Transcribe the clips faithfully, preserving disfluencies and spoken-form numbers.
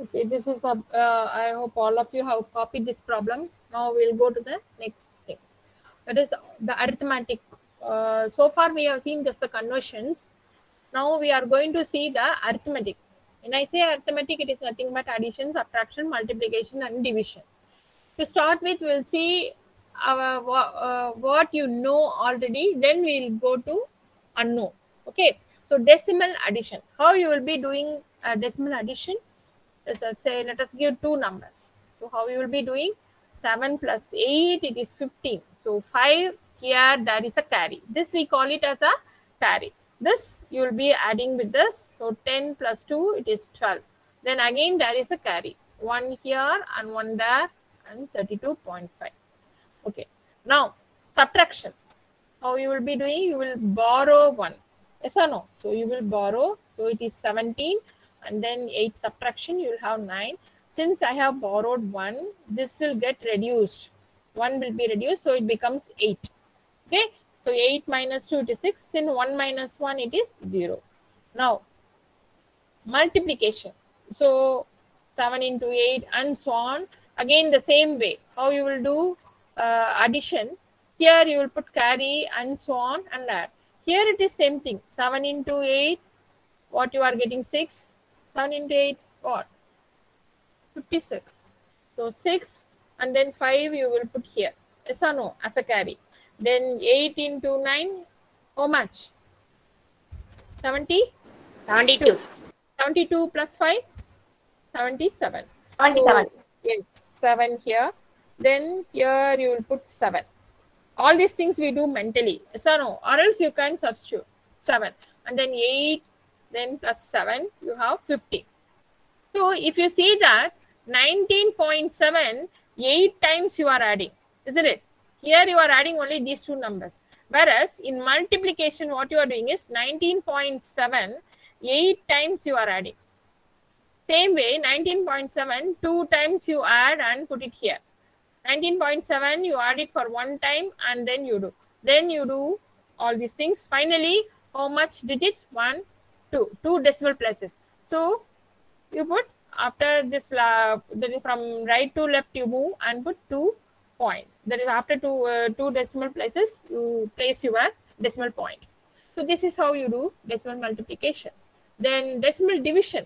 Okay, this is a, uh, I hope all of you have copied this problem. Now we'll go to the next thing. That is the arithmetic. Uh, so far we have seen just the conversions. Now we are going to see the arithmetic. When I say arithmetic, it is nothing but addition, subtraction, multiplication and division. To start with, we'll see our, uh, what you know already, then we'll go to unknown. Okay, so decimal addition. How you will be doing a decimal addition? Let's say, let us give two numbers. So how you will be doing? seven plus eight, it is fifteen. So five, here there is a carry. This we call it as a carry. This you will be adding with this. So ten plus two, it is twelve. Then again there is a carry. One here and one there and thirty-two point five. Okay. Now subtraction. How you will be doing? You will borrow one. Yes or no? So you will borrow. So it is seventeen. And then eight subtraction, you will have nine. Since I have borrowed one, this will get reduced. one will be reduced, so it becomes eight. Okay, so eight minus two, it is six. Since one minus one, it is zero. Now, multiplication. So, seven into eight and so on. Again, the same way. How you will do uh, addition. Here, you will put carry and so on and add. Here, it is same thing. seven into eight, what you are getting? six. seven into eight, what? fifty-six. So six and then five you will put here. Yes or no? As a carry. Then eight into nine, how much? seventy? seventy-two. seventy-two plus five? seventy-seven. twenty-seven. So, yes, seven here. Then here you will put seven. All these things we do mentally. Yes or no? Or else you can substitute. seven. And then eight. Then plus seven, you have fifteen. So if you see that nineteen point seven, eight times you are adding, isn't it? Here you are adding only these two numbers. Whereas in multiplication, what you are doing is nineteen point seven, eight times you are adding. Same way, nineteen point seven, two times you add and put it here. nineteen point seven, you add it for one time and then you do. Then you do all these things. Finally, how much digits? one, two, two decimal places. So you put after this, uh, that is from right to left you move and put two point. That is after two, uh, two decimal places, you place your decimal point. So this is how you do decimal multiplication. Then decimal division.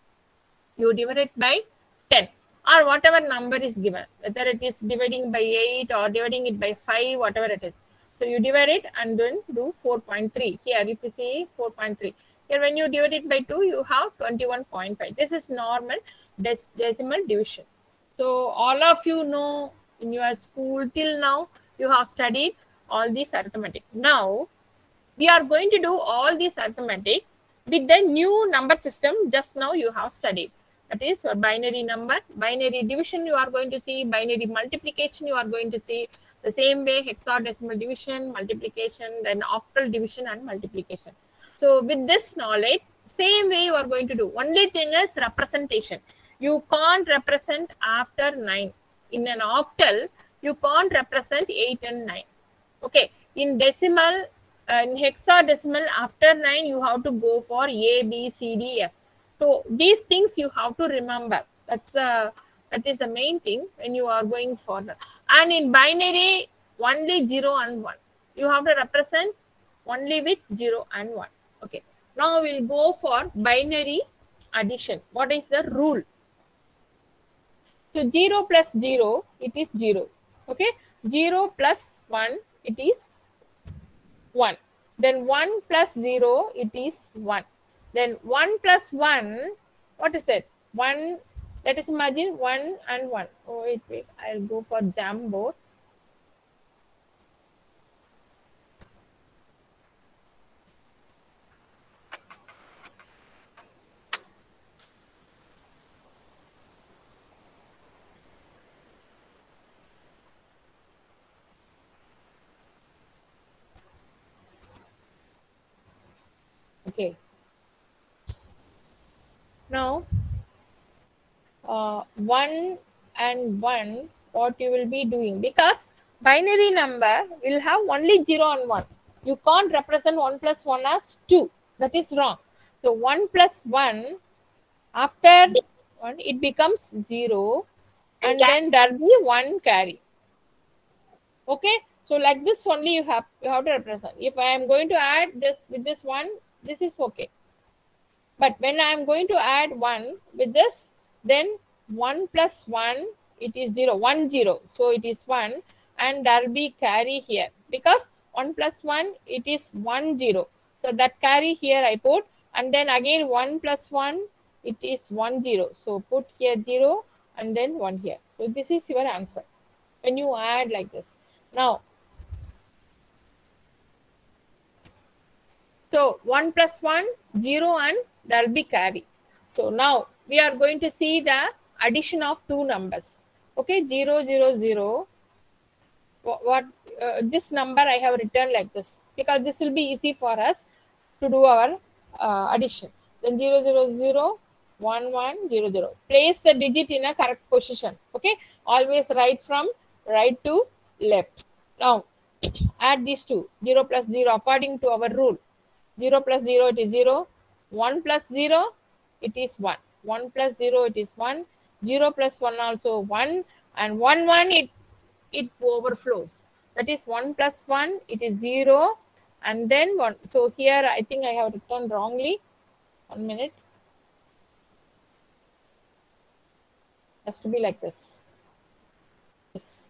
You divide it by ten or whatever number is given, whether it is dividing by eight or dividing it by five, whatever it is. So you divide it and then do four point three. Here if you see four point three. Here when you divide it by two, you have twenty-one point five. This is normal dec decimal division. So all of you know in your school till now, you have studied all these arithmetic. Now, we are going to do all these arithmetic with the new number system just now you have studied. That is for binary number, binary division you are going to see, binary multiplication you are going to see, the same way hexadecimal division, multiplication, then octal division and multiplication. So with this knowledge, same way you are going to do. Only thing is representation. You can't represent after nine. In an octal, you can't represent eight and nine. Okay. In decimal, uh, in hexadecimal, after nine, you have to go for A, B, C, D, F. So these things you have to remember. That's uh, that is the main thing when you are going further. And in binary, only zero and one. You have to represent only with zero and one. Okay. Now we'll go for binary addition. What is the rule? So zero plus zero, it is zero. Okay. zero plus one, it is one. Then one plus zero, it is one. Then one plus one, what is it? one, let us imagine one and one. Oh, wait, wait. I'll go for Jamboard. Okay. Now, uh, one and one, what you will be doing? Because binary number will have only zero and one. You can't represent one plus one as two. That is wrong. So, one plus one, after one, it becomes zero, and then there will be one carry. Okay, so like this only you have you have to represent. If I am going to add this with this one, this is okay. But when I am going to add one with this, then one plus one, it is zero, one zero. So it is one, and there will be carry here because one plus one, it is one zero. So that carry here I put, and then again one plus one, it is one zero. So put here zero and then one here. So this is your answer when you add like this. Now, so one plus one, zero, and there will be carry. So now we are going to see the addition of two numbers. Okay, zero, zero, zero. What, what uh, this number I have written like this because this will be easy for us to do our uh, addition. Then zero, zero, zero, one, one, zero, zero. Place the digit in a correct position. Okay, always write from right to left. Now add these two, zero plus zero according to our rule. zero plus zero, it is zero. one plus zero, it is one. one plus zero, it is one. zero plus one also one. And one, one, it, it overflows. That is one plus one, it is zero. And then one. So here, I think I have written wrongly. One minute. It has to be like this. Yes.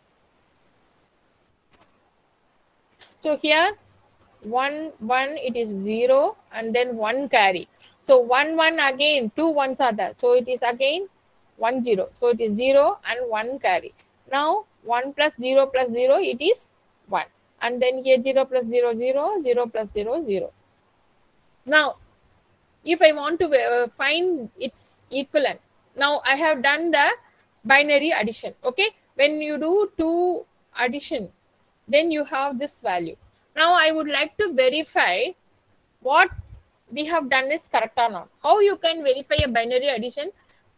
So here, one, one, it is zero, and then one carry. So one, one again, two ones are there. So it is again one, zero. So it is zero and one carry. Now one plus zero plus zero, it is one. And then here zero plus zero, zero, zero plus zero, zero. Now, if I want to uh, find its equivalent, now I have done the binary addition. Okay, when you do two addition, then you have this value. Now I would like to verify what we have done is correct or not. How you can verify a binary addition?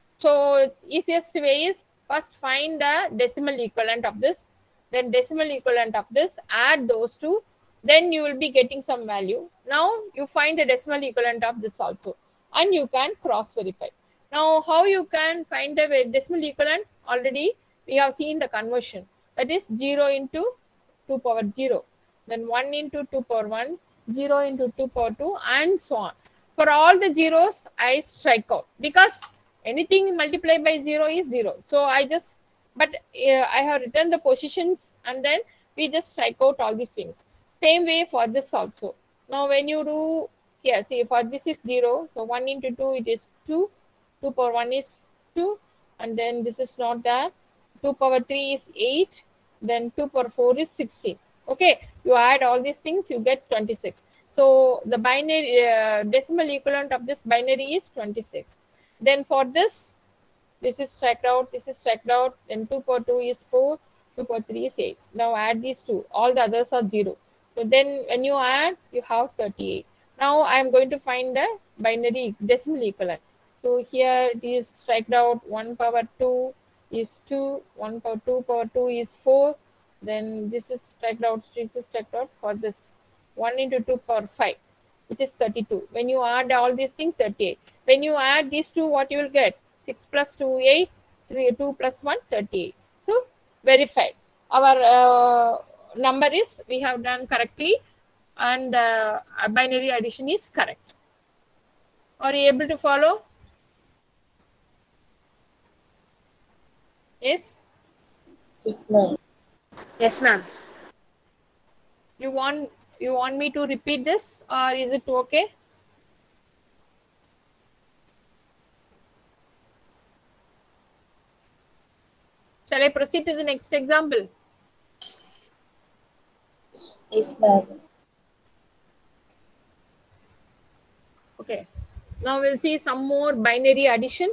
So its easiest way is first find the decimal equivalent of this, then decimal equivalent of this, add those two, then you will be getting some value. Now you find the decimal equivalent of this also, and you can cross verify. Now how you can find the decimal equivalent? Already we have seen the conversion, that is zero into two power zero. Then one into two power one, zero into two power two, and so on. For all the zeros, I strike out because anything multiplied by zero is zero. So I just, but uh, I have written the positions and then we just strike out all these things. Same way for this also. Now when you do here, see for this is zero. So one into two, it is two. two power one is two. And then this is not there. two power three is eight. Then two power four is sixteen. Okay, you add all these things, you get twenty-six. So the binary uh, decimal equivalent of this binary is twenty-six. Then for this, this is struck out, this is struck out, then two power two is four, two power three is eight. Now add these two, all the others are zero. So then when you add, you have thirty-eight. Now I am going to find the binary decimal equivalent. So here it is struck out, one power two is two, one power two power two is four. Then this is struck out, this is struck out for this one into two power five, which is thirty-two. When you add all these things, thirty-eight. When you add these two, what you will get? six plus two, eight, three, two plus one, thirty-eight. So verified. Our uh, number is, we have done correctly, and uh, binary addition is correct. Are you able to follow? Yes? Yes, ma'am. You want you want me to repeat this, or is it okay? Shall I proceed to the next example? Yes, ma'am. Okay. Now we'll see some more binary addition.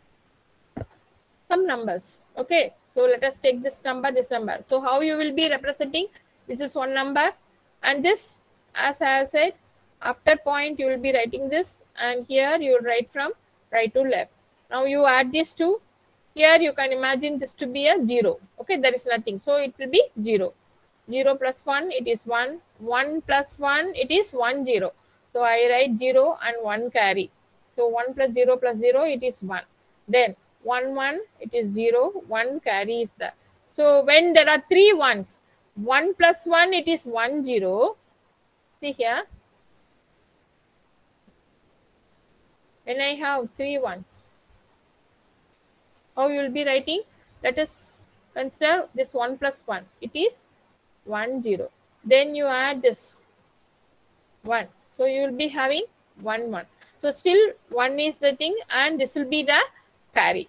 Some numbers. Okay. So let us take this number, this number. So how you will be representing? This is one number, and this, as I have said, after point you will be writing this, and here you will write from right to left. Now you add these two. Here you can imagine this to be a zero. Okay, there is nothing. So it will be zero. zero plus one, it is one. one plus one, it is one, zero. So I write zero and one carry. So one plus zero plus zero, it is one. Then one one, it is zero, one carry is there. So when there are three ones, one plus one, it is one zero. See here, when I have three ones, how you will be writing? Let us consider this one plus one, it is one zero. Then you add this one, so you will be having one one. So still one is the thing, and this will be the carry.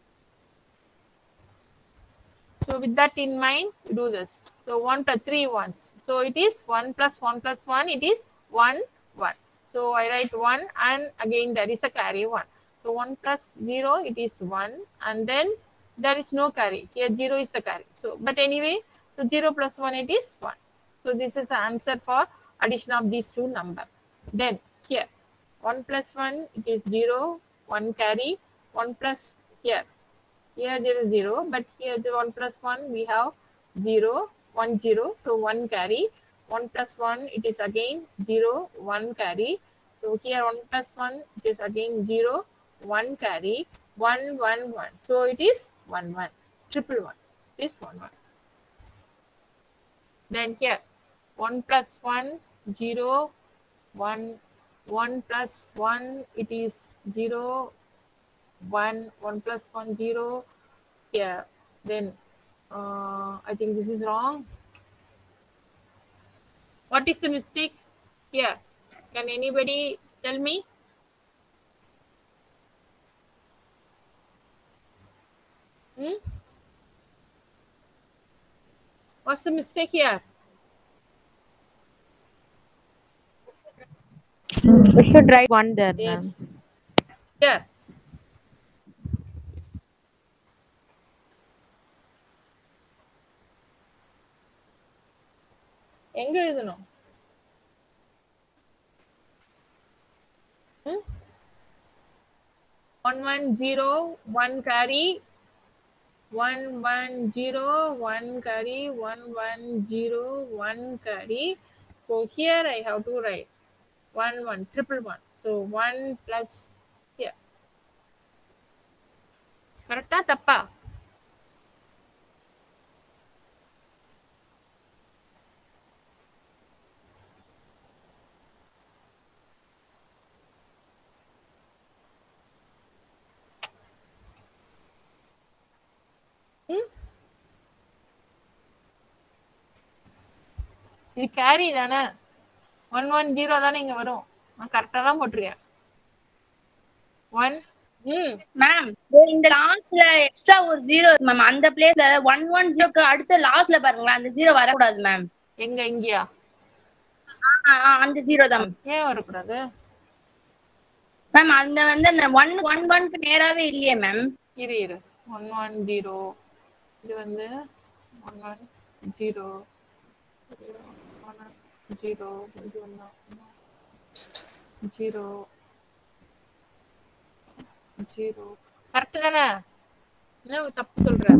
So with that in mind, you do this. So one plus three ones. So it is one plus one plus one, it is one, one. So I write one, and again there is a carry one. So one plus zero, it is one, and then there is no carry. Here zero is the carry. So, but anyway, so zero plus one, it is one. So this is the answer for addition of these two numbers. Then here, one plus one, it is zero, one carry, one plus here. Here there is zero, but here the one plus one, we have zero, one, zero. So one carry, one plus one, it is again zero, one carry. So here one plus one, it is again zero, one carry, one, one, one. So it is one, one, triple one, it is one, one. Then here, one plus one, zero, one, one plus one, it is zero, one, one plus one, zero. Here, then uh, I think this is wrong. What is the mistake here? Can anybody tell me? Hmm? What's the mistake here? We should write one there, ma'am. Yes. Here. எங்க எழுதணும்? Hmm? one one zero, one carry, one one zero, one carry, one one zero, one carry. So here I have to write one one, triple one. So one plus here. Correct? Tappa? Hmm? இது carry தானே, one one zero தானே இங்க வரும். நான் கரெக்டா தான் போட்டிருக்கேன். One ம் மேம் இந்த லாஸ்ட்ல எக்ஸ்ட்ரா ஒரு ஜீரோ இருக்கு மேம். அந்த பிளேஸ்ல ஒன் ஒன் ஜீரோக்கு அடுத்த லாஸ்ட்ல பாருங்களேன், அந்த ஜீரோ வரக்கூடாது மேம். எங்க இங்கயா? அந்த ஜீரோ தான் ஏன் வரக்கூடாது மேம்? அந்த வந்து ஒன் ஒன் ஒன்க்கு நேராவே இல்லையே மேம். இரு இரு ஒன் ஒன் ஜீரோ, இது வந்து ஒன் ஒன் ஜீரோ ஜீரோ, இது ஒன்று ஜீரோ ஜீரோ. கரெக்ட் தானே? என்ன தப்பு சொல்ற?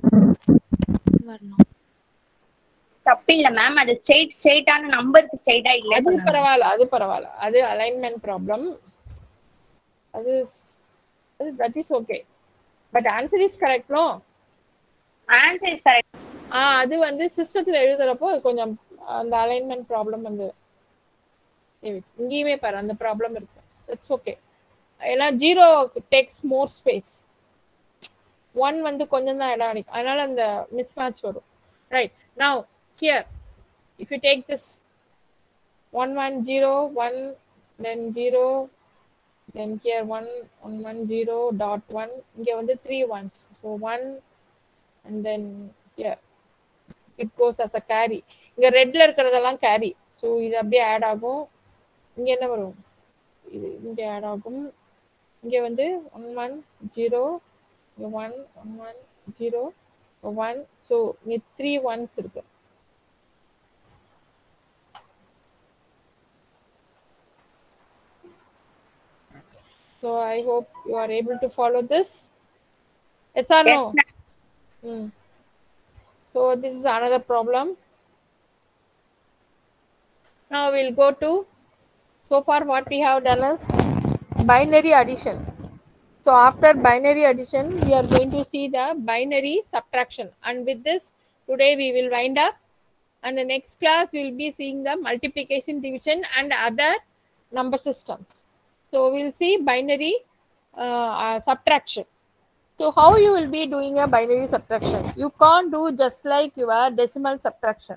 தப்பு இல்ல மேம், அது ஸ்ட்ரெயிட் ஸ்ட்ரெயிட்டான நம்பருக்கு ஸ்ட்ரெயிட்டா இல்ல. அது பரவாயில்ல, அது பரவாயில்ல, அது அலைன்மெண்ட் ப்ராப்ளம். அது அது that is okay, but answer is correct. No, answer is correct. ஆ அது வந்து சிஸ்டத்துல எழுதுறப்போ கொஞ்சம் அந்த அலைன்மெண்ட் ப்ராப்ளம் வந்து இங்கேயுமே பாரு அந்த ப்ராப்ளம் இருக்கு. It's okay. ஏன்னா zero takes more space, one வந்து கொஞ்சம் தான் இடம் அடிக்கும், அதனால அந்த மிஸ் மேட்ச் வரும். Right. Now here if you take this one one zero one, then zero, then here one one one zero dot one, இங்க வந்து three ones, so one and then here it goes as a carry. இங்க ரெட்ல இருக்கிறதெல்லாம் carry, so இது அப்படியே add ஆகும். இங்க என்ன வரும்? இது இங்க ஆட் ஆகும். இங்க வந்து one one zero, இங்க one one one zero one, so இங்க three ones இருக்கு. So I hope you are able to follow this. Yes or no? Yes, mm. So this is another problem. Now we'll go to, so far what we have done is binary addition. So So after binary addition, we are going to see the binary subtraction. And with this, today we will wind up. And the next class, we will be seeing the multiplication, division, and other number systems. So we'll see binary uh, uh, subtraction. So how you will be doing a binary subtraction? You can't do just like your decimal subtraction.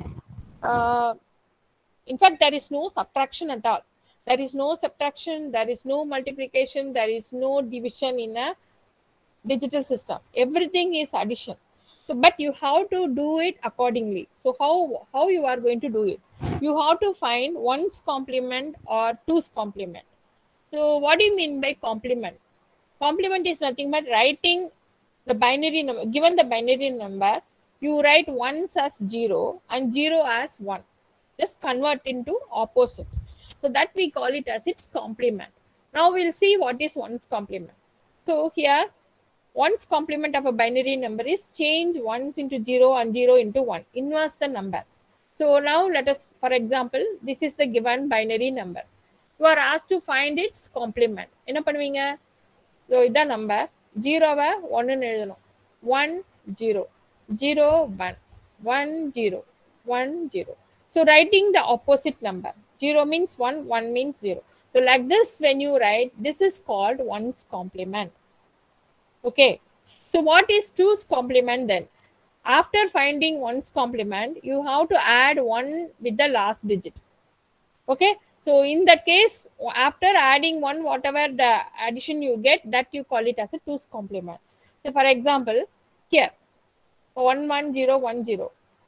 Uh, in fact, there is no subtraction at all. There is no subtraction, there is no multiplication, there is no division in a digital system. Everything is addition. So, but you have to do it accordingly. So how, how you are going to do it? You have to find one's complement or two's complement. So what do you mean by complement? Complement is nothing but writing the binary number. Given the binary number, you write ones as zero and zero as one. Just convert into opposite. So that we call it as its complement. Now we'll see what is one's complement. So here, one's complement of a binary number is change ones into zero and zero into one. Inverse the number. So now let us, for example, this is the given binary number. You are asked to find its complement. Enna pannuvinga? So idha number zero va one nu eludano. one zero zero one one zero one zero. So writing the opposite number. zero means one, one means zero. So like this, when you write, this is called one's complement. Okay. So what is two's complement then? After finding one's complement, you have to add one with the last digit. Okay. So in that case, after adding one, whatever the addition you get, that you call it as a two's complement. So for example, here, one one zero one zero.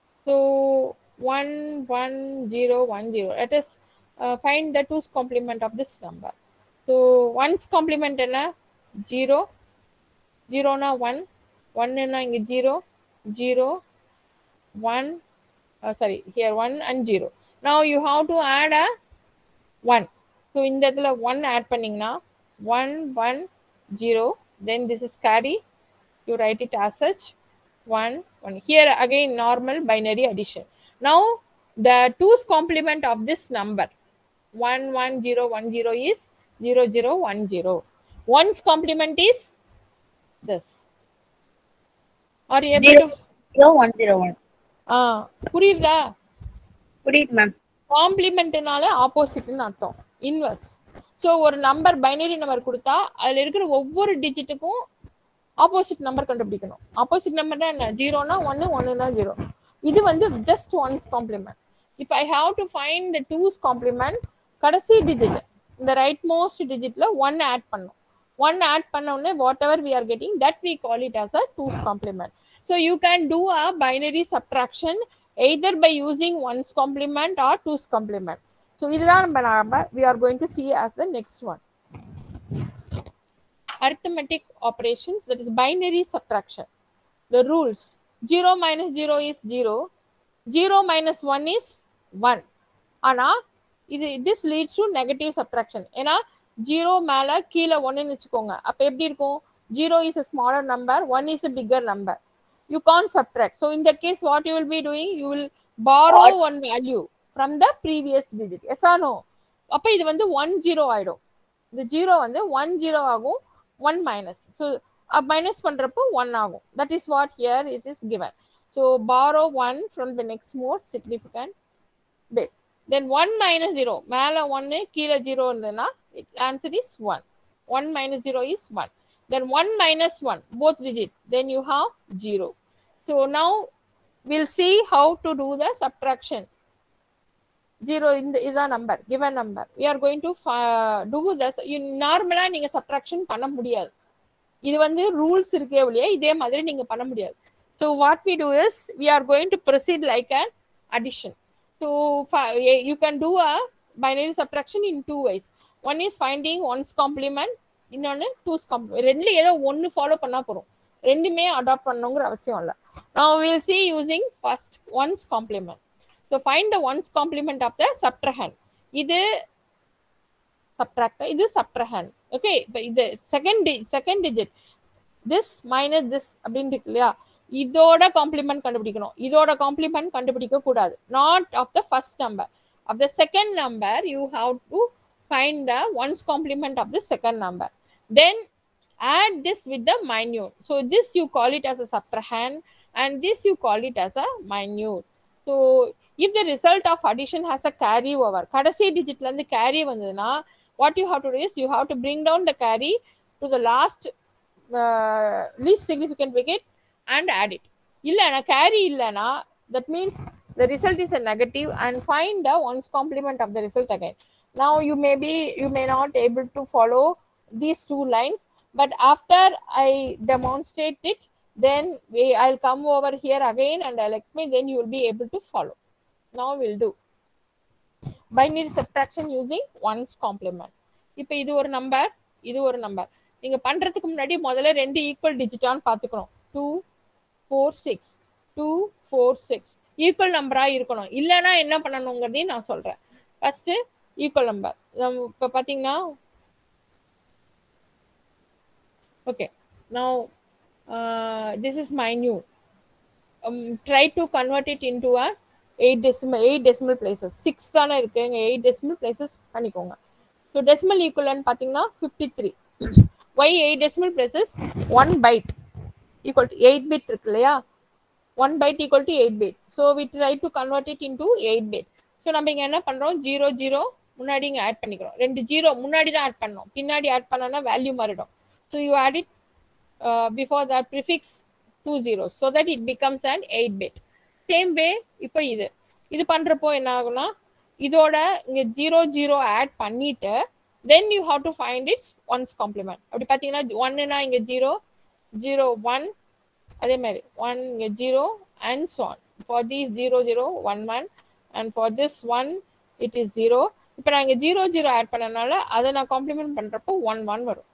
So one one zero one zero. Let us uh, find the two's complement of this number. So one's complement is zero, zero na one, one na zero, zero, one. Uh, sorry, here one and zero. Now you have to add a one. So in that one add panningna one one zero. Then this is carry. You write it as such one one. Here again normal binary addition. Now the two's complement of this number one one zero one zero is zero zero one zero. One's complement is this. Are you able zero, to? zero one zero one. Ah, புரியுதா? புரியுது ma'am. காம்ப்ளிமெண்ட்னால ஆப்போசிட்னு அர்த்தம், inverse. So ஒரு number binary number கொடுத்தா அதில் இருக்கிற ஒவ்வொரு டிஜிட்டுக்கும் ஆப்போசிட் நம்பர் கண்டுபிடிக்கணும். ஆப்போசிட் நம்பர்னா என்ன? ஜீரோனா ஒன்று, ஒன்றுனா ஜீரோ. இது வந்து just one's complement. If I have to find the two's complement, கடைசி டிஜிட் இந்த ரைட் மோஸ்ட் டிஜிட்ல ஒன் ஆட் பண்ணும். ஒன் ஆட் பண்ண உடனே whatever we are getting, that we call it as a two's complement. So you can do a binary subtraction either by using one's complement or two's complement. So இதுதான் நம்ம we are going to see as the next one. Arithmetic operations, that is binary subtraction. The rules: zero minus zero is zero, zero minus one is one. ஆனா இது this leads to negative subtraction. ஏன்னா zero மேல கீழே ஒன்னு வச்சுக்கோங்க. அப்ப எப்படி இருக்கும்? zero is a smaller number, one is a bigger number. You can't subtract. So in that case, what you will be doing, you will borrow what? one value from the previous digit. Yes or no? அப்ப இது வந்து one zero ஆயிடும். இந்த zero வந்து one zero ஆகும், one minus. So minus பண்றப்போ one ஆகும். That is what here it is given. So borrow one from the next most significant bit. Then one minus zero. மேல one கீழே zero இருந்ததுன்னா answer is one. one minus zero is one. Then one minus one, both digit, then you have zero. So now we'll see how to do the subtraction. Zero in the is a number, given number. We are going to uh, do this. You normally நீங்க subtraction பண்ண முடியாது. இது வந்து rules இருக்கே ஒழிய இதே மாதிரி நீங்க பண்ண முடியாது. So what we do is we are going to proceed like an addition. So you can do a binary subtraction in two ways. One is finding one's complement, இன்னொன்னு டூஸ் காம்ப்ளிமெண்ட். ரெண்டுல ஏதோ ஒன்னு ஃபாலோ பண்ணா போறோம், ரெண்டுமே adapt பண்ணணுங்கிற அவசியம் இல்லை. Now we will see using first one's complement. So find the one's complement of the subtrahend. இது subtractor, இது subtrahend. Okay, இப்போ இது second second digit, this minus this அப்படின்னு இருக்கு இல்லையா, இதோட காம்ப்ளிமெண்ட் கண்டுபிடிக்கணும். இதோட காம்ப்ளிமெண்ட் கண்டுபிடிக்க கூடாது. Not of the first number, of the second number you have to find the one's complement of the second number. Then add this with the minute. So this you call it as a subtrahend and this you call it as a minute. So if the result of addition has a carry over, kadasi digit la irundhu carry vandaduna, what you have to do is you have to bring down the carry to the last uh, least significant digit and add it. Illana carry illana, that means the result is a negative, and find the ones complement of the result again. Now you may be you may not able to follow these two lines, but after I demonstrate it, then we I'll come over here again and I'll explain, then you will be able to follow. Now we'll do binary subtraction using ones complement. இப்போ இது ஒரு number, இது ஒரு number. நீங்க பண்றதுக்கு முன்னாடி முதல்ல ரெண்டு ஈக்குவல் டிஜிட்டான்னு பார்த்துக்கணும். Two four six two four six equal நம்பரா இருக்கணும். இல்லைன்னா என்ன பண்ணணுங்கிறதையும் நான் சொல்றேன். First equal number. இப்போ பார்த்தீங்கன்னா okay, now uh, this is minute. Um, try to convert it into a eight decimal eight decimal places. six தான இருக்குங்க, eight decimal places பண்ணிக்கோங்க. So decimal equivalent பாத்தீங்கன்னா fifty-three. Why eight decimal places? one byte equal to eight bit இருக்கு இல்லையா, one byte equal to eight bit. So we try to convert it into eight bit. So நம்ம இங்க என்ன பண்றோம், zero zero முன்னாடி இங்க add பண்ணிக்கிறோம். ரெண்டு ஜீரோ முன்னாடி தான் ஆட் பண்ணோம், பின்னாடி ஆட் பண்ணனா வேல்யூ மாறிடும். So you add it uh, before that prefix two zeros so that it becomes an eight bit. Same way இப்போ இது இது பண்றப்போ என்ன ஆகும்னா, இதோட இங்க zero zero add பண்ணிட்டு then you have to find its ones complement. அப்படி பாத்தீங்கன்னா one னா இங்க zero zero one, அதே மாதிரி one இங்க zero and so on. For these zero zero one one and for this one it is zero. இப்போ நான் இங்க zero zero add பண்ணனால அதை நான் காம்ப்ளிமெண்ட் பண்றப்போ one one வரும்.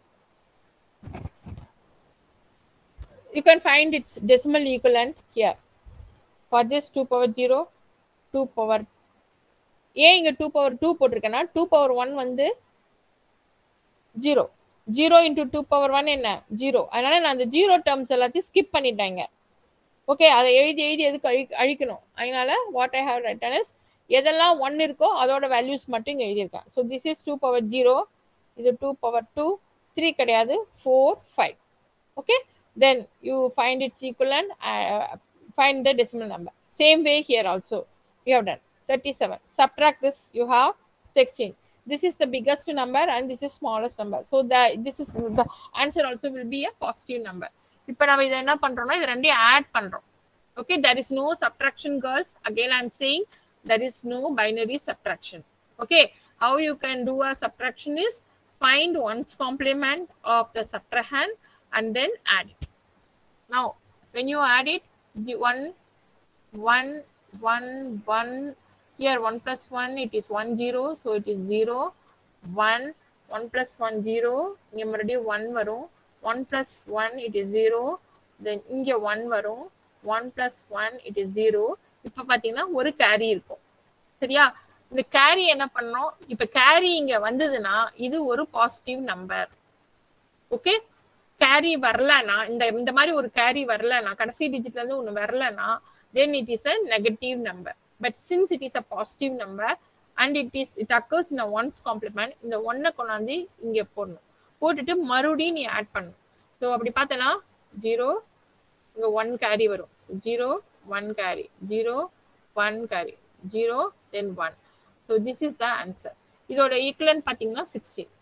You can find its decimal equivalent here. For this two power zero, two power ஏன் இங்க two power two போட்டிருக்கேன்னா two power one வந்து zero. zero into two power one என்ன zero. அதனால நான் அந்த zero terms எல்லாத்தையும் skip பண்ணிட்டேங்க. ஓகே, அதை எழுதி எழுதி எதுக்கு அழி அழிக்கணும். அதனால what I have written is எதெல்லாம் one இருக்கோ அதோட வேல்யூஸ் மட்டும் இங்க எழுதியிருக்கேன். So this is two power zero, இது two power two, three கிடையாது, four, five. Okay, then you find its equivalent, uh, find the decimal number. Same way here also you have done thirty-seven. Subtract this, you have sixteen. This is the biggest number and this is smallest number. So the this is the answer also will be a positive number. இப்போ நம்ம இதை என்ன பண்றோம்னா இது ரெண்டையும் add பண்றோம். Okay, there is no subtraction, girls. Again I am saying there is no binary subtraction. Okay, how you can do a subtraction is find ones complement of the subtrahend and then add it. Now when you add it, the one one one one here, one plus one it is one zero, so it is zero. One one plus one zero, இங்க மறுபடியும் one வரும். One plus one it is zero, then இங்க one வரும். One plus one it is zero. இப்போ பாத்தீங்கன்னா ஒரு carry இருக்கும். சரியா, இந்த கேரி என்ன பண்ணோம், இப்ப கேரி இங்க வந்ததுன்னா இது ஒரு பாசிட்டிவ் நம்பர். ஓகே, கேரி வரலனா, இந்த இந்த மாதிரி ஒரு கேரி வரலனா, கடைசி டிஜிட்ல இருந்து ஒன்னு வரலனா, then it is a negative number. But since it is a positive number and it is it occurs in a ones complement, இந்த ஒன்னை கொண்டாந்து இங்க போடணும். போட்டுட்டு மறுபடியும் நீ ஆட் பண்ணணும். ஸோ அப்படி பார்த்தனா ஜீரோ, இங்க ஒன் கேரி வரும், zero one carry, zero one carry, zero then one. So this is the answer. இதோட ஈக்குவலன்ட் பார்த்தீங்கன்னா சிக்ஸ்டீன்.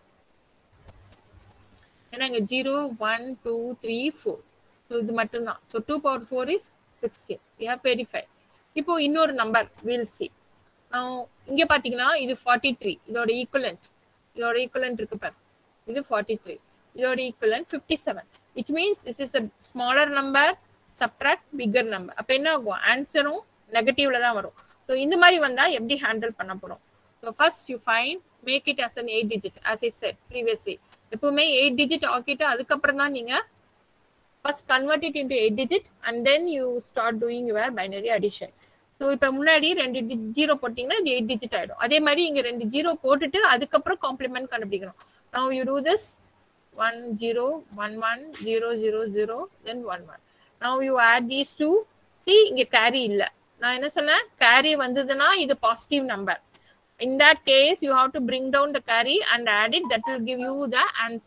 ஏன்னா இங்க zero one two three four, so இது மட்டும்தான். So two power four is sixteen. You have verified. இப்போ இன்னொரு number will see. இங்க பாத்தீங்கன்னா இது ஃபார்ட்டி த்ரீ, இதோட ஈக்குவலன்ட் இதோட ஈக்குவலன்ட் இருக்கு பாரு, இது ஃபார்ட்டி த்ரீ, இதோட equivalent fifty seven. Which means this is a smaller number subtract bigger number. அப்ப என்ன ஆகும், ஆன்சரும் நெகட்டிவ்ல தான் வரும். ஸோ இந்த மாதிரி வந்தா எப்படி ஹேண்டில் பண்ண போறோம். So first you find make it as an eight digit as I said previously. எப்பவுமே eight digit ஆக்கிட்டு அதுக்கப்புறம் தான் நீங்க first convert it into eight digit and then you start doing your binary addition. So இப்போ முன்னாடி ரெண்டு zero போட்டீங்கன்னா இது எயிட் டிஜிட் ஆயிடும். அதே மாதிரி இங்க ரெண்டு ஜீரோ போட்டுட்டு அதுக்கப்புறம் காம்ப்ளிமெண்ட் கண்டுபிடிக்கணும். Now you do this one zero one one zero zero zero then one one. Now you add these two. See இங்க carry இல்ல. நான் என்ன சொன்னேன், carry வந்ததுன்னா இது positive number. In that case you have to bring down the carry and add it. That will give you the answer.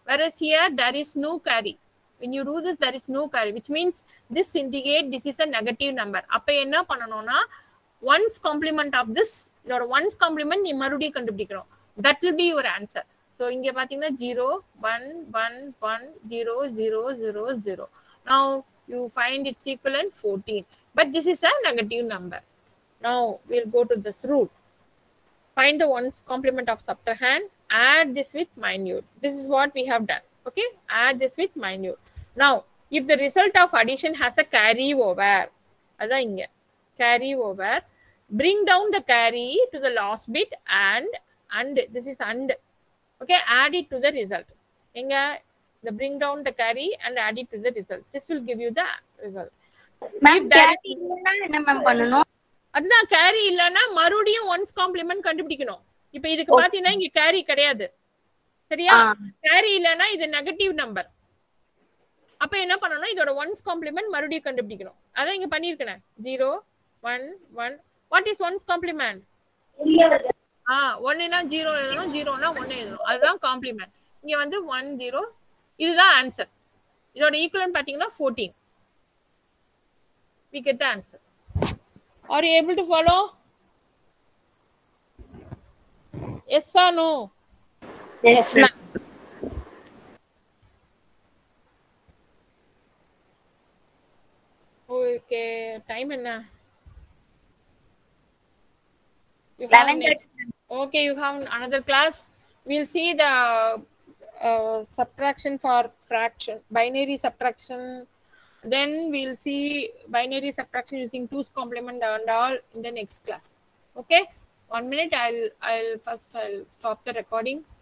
Whereas here there is no carry. When you do this, there is no carry, which means this indicate this is a negative number. அப்ப என்ன பண்ணனும்னா ones complement of this, இதோட ones complement நீ மறுபடியும் கண்டுபிடிக்கணும். That will be your answer. So இங்க பாத்தீங்கன்னா zero, one, one, one, zero, zero, zero, zero. Now you find its equivalent fourteen. But this is a negative number. Now we'll go to this rule. Find the ones complement of subtrahend, add this with minute. This is what we have done. Okay, add this with minute. Now if the result of addition has a carry over, adha inga carry over, bring down the carry to the last bit and and this is and. Okay, add it to the result. Inga the bring down the carry and add it to the result. This will give you the result. Ma'am, carry இல்லனா என்ன ma'am பண்ணனும்? அதுதான் carry இல்லனா மறுபடியும் ones complement கண்டுபிடிக்கணும். இப்போ இதுக்கு பாத்தீங்கன்னா இங்க carry கிடையாது. சரியா? carry இல்லனா இது நெகட்டிவ் நம்பர். அப்ப என்ன பண்ணனும்? இதோட ones complement மறுபடியும் கண்டுபிடிக்கணும். அதான் இங்க பண்ணிருக்கேன். zero, one, one. What is ones complement? Ah, one னா zero எழுதணும், zero னா one எழுதணும். அதுதான் காம்ப்ளிமெண்ட். இங்க வந்து one zero. இதுதான் ஆன்சர். இதோட ஈக்குவலன்ட் பாத்தீங்கன்னா fourteen. We get the answer. Are you able to follow? Yes or no? Yes, ma'am. Okay, time enna? eleven thirty. Okay, you have another class. We'll see the uh, subtraction for fraction, binary subtraction. Then we'll see binary subtraction using two's complement and all in the next class. Okay, one minute. I'll I'll first I'll stop the recording.